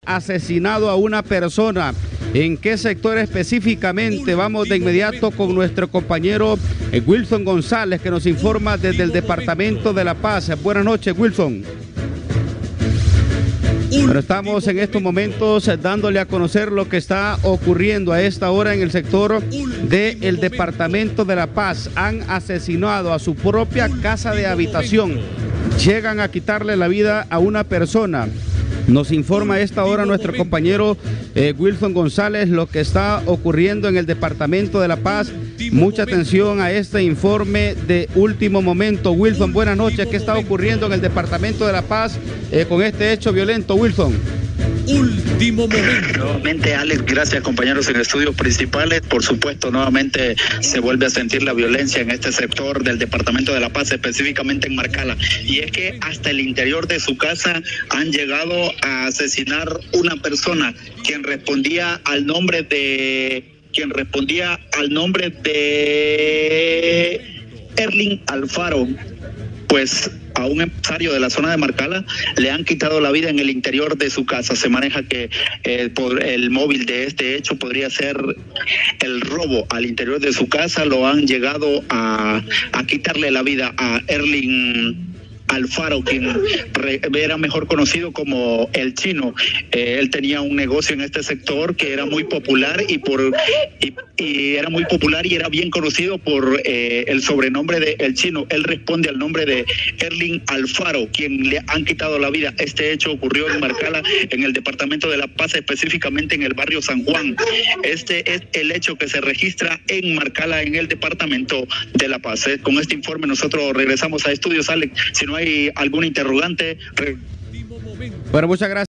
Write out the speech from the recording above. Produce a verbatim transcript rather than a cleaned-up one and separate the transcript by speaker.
Speaker 1: asesinado a una persona. ¿En qué sector específicamente? Vamos de inmediato con nuestro compañero eh, Wilson González, que nos informa desde el Departamento de La Paz. Buenas noches, Wilson. Bueno, estamos en estos momentos dándole a conocer lo que está ocurriendo a esta hora en el sector del Departamento de La Paz. Han asesinado a su propia casa de habitación. Llegan a quitarle la vida a una persona. Nos informa a esta hora nuestro compañero eh, Wilson González lo que está ocurriendo en el Departamento de La Paz. Mucha atención a este informe de último momento. Wilson, buenas noches. ¿Qué está ocurriendo en el Departamento de La Paz eh, con este hecho violento, Wilson?
Speaker 2: Último momento. Nuevamente, Alex, gracias compañeros en estudios principales. Por supuesto, nuevamente se vuelve a sentir la violencia en este sector del Departamento de La Paz, específicamente en Marcala. Y es que hasta el interior de su casa han llegado a asesinar una persona quien respondía al nombre de quien respondía al nombre de Erling Alfaro. Pues a un empresario de la zona de Marcala le han quitado la vida en el interior de su casa. Se maneja que eh, por el móvil de este hecho podría ser el robo al interior de su casa. Lo han llegado a, a quitarle la vida a Erling Alfaro, quien re, era mejor conocido como el Chino. Eh, él tenía un negocio en este sector que era muy popular y por y, y era muy popular y era bien conocido por eh, el sobrenombre de El Chino. Él responde al nombre de Erling Alfaro, quien le han quitado la vida. Este hecho ocurrió en Marcala, en el Departamento de La Paz, específicamente en el barrio San Juan. Este es el hecho que se registra en Marcala, en el Departamento de La Paz. Eh, con este informe nosotros regresamos a estudios, Alex. Si no hay algún interrogante.
Speaker 1: Bueno, muchas gracias.